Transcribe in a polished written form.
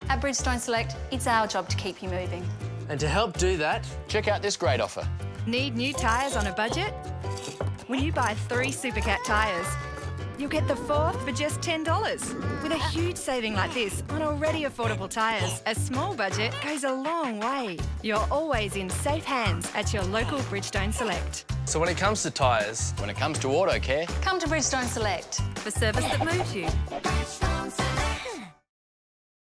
At Bridgestone Select, it's our job to keep you moving. And to help do that, check out this great offer. Need new tyres on a budget? When you buy 3 Supercat tyres, you'll get the 4th for just $10. With a huge saving like this on already affordable tyres, a small budget goes a long way. You're always in safe hands at your local Bridgestone Select. so when it comes to tyres, When it comes to auto care, Come to Bridgestone Select. For service that moves you.